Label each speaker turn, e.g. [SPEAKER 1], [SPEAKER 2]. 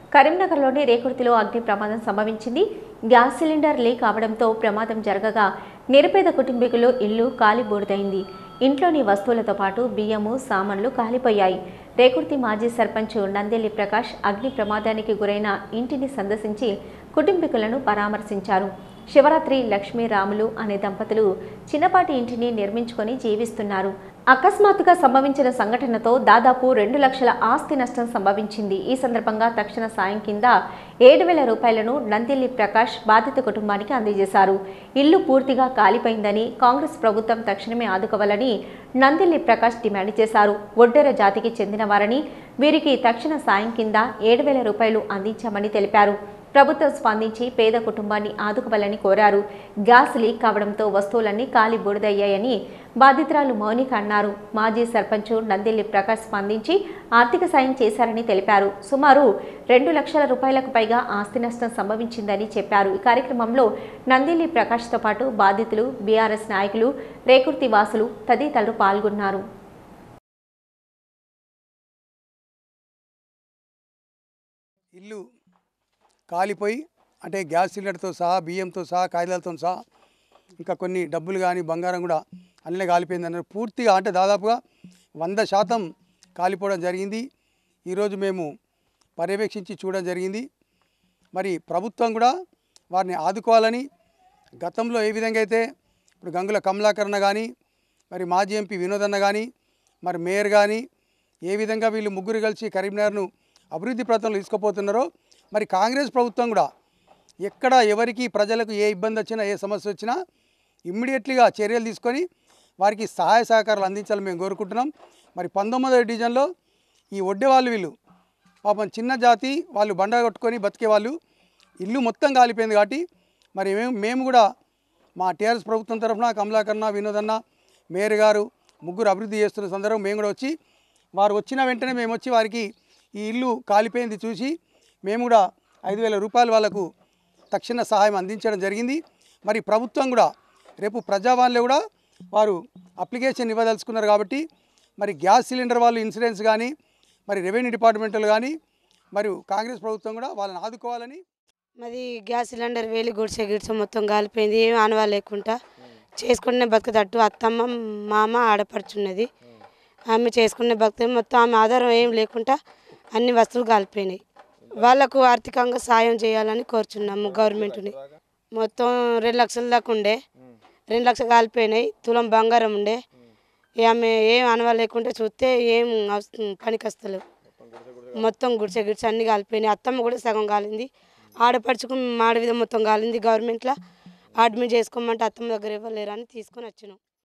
[SPEAKER 1] కరీంనగర్లోని రేకుర్తిలో అగ్ని ప్రమాదం సంభవించింది. గ్యాస్ సిలిండర్ లీక్ అవడంతో ప్రమాదం జరగగా నిరుపేద కుటుంబీకులు ఇల్లు కాలిబూడిదైంది. ఇంట్లోని వస్తువులతో పాటు బియ్యము, సామాన్లు కాలిపోయాయి. రేకుర్తి మాజీ సర్పంచ్ నందెల్లి ప్రకాష్ అగ్ని ప్రమాదానికి గురైన ఇంటిని సందర్శించి కుటుంబీకులను పరామర్శించారు. శివరాత్రి లక్ష్మీ రాములు అనే దంపతులు చిన్నపాటి ఇంటిని నిర్మించుకొని జీవిస్తున్నారు. అకస్మాత్తుగా సంభవించిన సంఘటనతో దాదాపు 2 లక్షల ఆస్తి నష్టం సంభవించింది. ఈ సందర్భంగా తక్షణ సాయం కింద 7,000 రూపాయలను నందెల్లి ప్రకాష్ బాధిత కుటుంబానికి అందజేశారు. ఇల్లు పూర్తిగా కాలిపోయిందని, కాంగ్రెస్ ప్రభుత్వం తక్షణమే ఆదుకోవాలని నందెల్లి ప్రకాష్ డిమాండ్ చేశారు. ఒడ్డెర జాతికి చెందిన వారని, వీరికి తక్షణ సాయం కింద 7,000 రూపాయలు అందించామని తెలిపారు. ప్రభుత్వం స్పందించి పేద కుటుంబాన్ని ఆదుకోవాలని కోరారు. గ్యాస్ లీక్ కావడంతో వస్తువులన్నీ కాలి బూడిదయ్యాయని బాధితురాలు మౌనిక అన్నారు. మాజీ సర్పంచ్ నందెల్లి ప్రకాష్ స్పందించి ఆర్థిక సాయం చేశారని తెలిపారు. సుమారు 2 లక్షల రూపాయలకు పైగా ఆస్తి నష్టం సంభవించిందని చెప్పారు. ఈ కార్యక్రమంలో నందెల్లి ప్రకాష్తో పాటు బాధితులు, బీఆర్ఎస్ నాయకులు, రేకుర్తి వాసులు తదితరులు పాల్గొన్నారు.
[SPEAKER 2] ఇల్లు కాలిపోయి అంటే గ్యాస్ సిలిండర్తో సహా, బియ్యంతో సహా, కాగితాలతో సహా ఇంకా కొన్ని డబ్బులు కానీ బంగారం కూడా అన్నీ కాలిపోయింది అన్నారు. పూర్తిగా అంటే దాదాపుగా 100% కాలిపోవడం జరిగింది. ఈరోజు మేము పర్యవేక్షించి చూడడం జరిగింది. మరి ప్రభుత్వం కూడా వారిని ఆదుకోవాలని, గతంలో ఏ విధంగా అయితే ఇప్పుడు గంగుల కమలాకరణ కానీ, మరి మాజీ ఎంపీ వినోదన్న కానీ, మరి మేయర్ కానీ ఏ విధంగా వీళ్ళు ముగ్గురు కలిసి కరీంనగర్ను అభివృద్ధి ప్రాంతంలో తీసుకుపోతున్నారో, మరి కాంగ్రెస్ ప్రభుత్వం కూడా ఎక్కడ ఎవరికి ప్రజలకు ఏ ఇబ్బంది వచ్చినా, ఏ సమస్య వచ్చినా ఇమ్మీడియట్లీగా చర్యలు తీసుకొని వారికి సహాయ సహకారాలు అందించాలని మేము కోరుకుంటున్నాం. మరి 19వ డివిజన్లో ఈ ఒడ్డేవాళ్ళు వీళ్ళు పాపం చిన్న జాతి వాళ్ళు బండ కొట్టుకొని బతికే వాళ్ళు ఇల్లు మొత్తం కాలిపోయింది. కాబట్టి మరి మేము కూడా మా టీఆర్ఎస్ ప్రభుత్వం తరఫున కమలాకరణ, వినోదన్న, మేయర్ గారు ముగ్గురు అభివృద్ధి చేస్తున్న సందర్భం మేము కూడా వచ్చి, వారు వచ్చిన వెంటనే మేము వచ్చి వారికి ఈ ఇల్లు కాలిపోయింది చూసి మేము కూడా 5,000 రూపాయలు వాళ్ళకు తక్షణ సహాయం అందించడం జరిగింది. మరి ప్రభుత్వం కూడా రేపు ప్రజావాణిలో కూడా వారు అప్లికేషన్ ఇవ్వదలుచుకున్నారు. కాబట్టి మరి గ్యాస్ సిలిండర్ వాళ్ళు ఇన్సూరెన్స్ కానీ, మరి రెవెన్యూ డిపార్ట్మెంట్లు కానీ, మరియు కాంగ్రెస్ ప్రభుత్వం కూడా వాళ్ళని ఆదుకోవాలని.
[SPEAKER 3] మాది గ్యాస్ సిలిండర్ వేలి గుడిసె మొత్తం కాలిపోయింది. ఏమి ఆనవా లేకుండా చేసుకునే బతుకుతట్టు అత్తమ్మ, మామ, ఆడపడుచున్నది. ఆమె చేసుకునే బతుకు మొత్తం ఆమె ఆధారం ఏం లేకుండా అన్ని వస్తువులు కాలిపోయినాయి. వాళ్ళకు ఆర్థికంగా సాయం చేయాలని కోరుచున్నాము గవర్నమెంట్ని. మొత్తం 2 లక్షల దాకా ఉండే, 2 లక్షలు కాలిపోయినాయి. తులం బంగారం ఉండే. ఆమె ఏం అనవా లేకుంటే చూస్తే ఏం పనికి వస్తలేవు. మొత్తం గుడిసె అన్నీ కాలిపోయినాయి. అత్తమ్మ కూడా సగం కాలింది. ఆడపడుచుకు మాడవిధం మొత్తం కాలింది. గవర్నమెంట్లో అడ్మిట్ చేసుకోమంటే అత్తమ్మ దగ్గర ఇవ్వలేరని తీసుకొని వచ్చినాం.